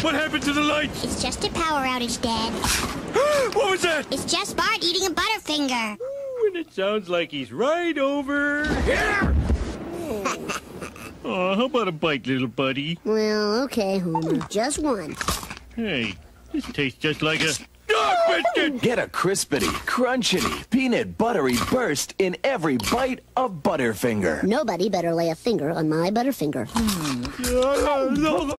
What happened to the lights? It's just a power outage, Dad. What was that? It's just Bart eating a Butterfinger. Ooh, and it sounds like he's right over here. Oh, how about a bite, little buddy? Well, okay, Homer. Just one. Hey, this tastes just like a dog biscuit. Get a crispity, crunchity, peanut buttery burst in every bite of Butterfinger. Nobody better lay a finger on my Butterfinger.